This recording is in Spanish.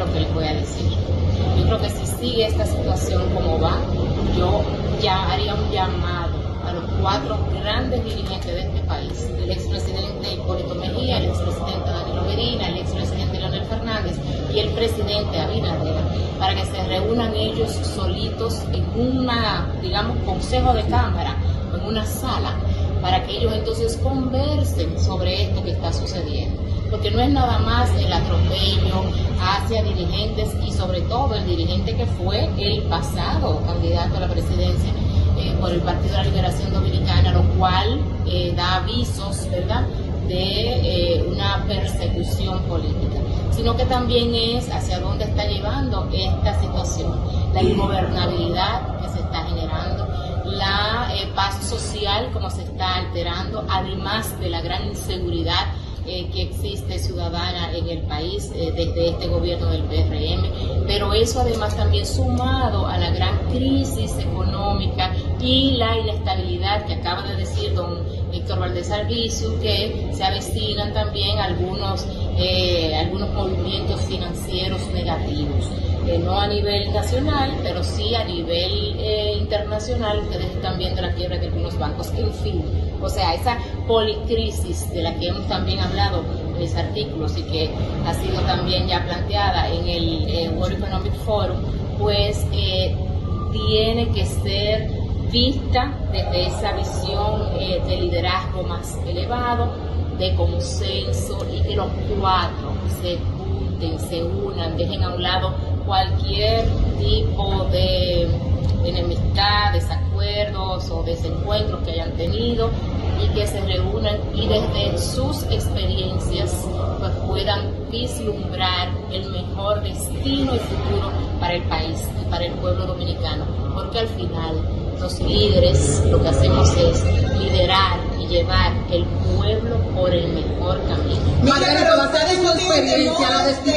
lo que les voy a decir. Yo creo que si sigue esta situación como va, yo ya haría un llamado a los 4 grandes dirigentes de este país, el expresidente Hipólito Mejía, el expresidente Danilo Medina, el expresidente Leonel Fernández y el presidente Abinader, para que se reúnan ellos solitos en una, digamos, consejo de cámara, en una sala, para que ellos entonces conversen sobre esto que está sucediendo. Porque no es nada más el atropello hacia dirigentes y sobre todo el dirigente que fue el pasado candidato a la presidencia por el Partido de la Liberación Dominicana, lo cual da avisos, ¿verdad?, de una persecución política, sino que también es hacia dónde está llevando esta situación, la ingobernabilidad que se está generando, la paz social como se está alterando, además de la gran inseguridad que existe ciudadana en el país desde este gobierno del PRM, pero eso además también sumado a la gran crisis económica y la inestabilidad que acaba de decir don Héctor Valdés Albizu, que se avecinan también algunos movimientos financieros negativos, no a nivel nacional, pero sí a nivel internacional. Ustedes están viendo la quiebra de algunos bancos, en fin, o sea, esa policrisis de la que hemos también hablado en mis artículos y que ha sido también ya planteada en el World Economic Forum, pues tiene que ser vista desde esa visión de liderazgo más elevado, de consenso, y que los 4 se junten, se unan, dejen a un lado cualquier tipo de enemistad, desacuerdos o desencuentros que hayan tenido, y que se reúnan y desde sus experiencias pues puedan vislumbrar el mejor destino y futuro para el país y para el pueblo dominicano, porque al final los líderes lo que hacemos es liderar y llevar el pueblo por el mejor camino. Margarita, basada en su experiencia, la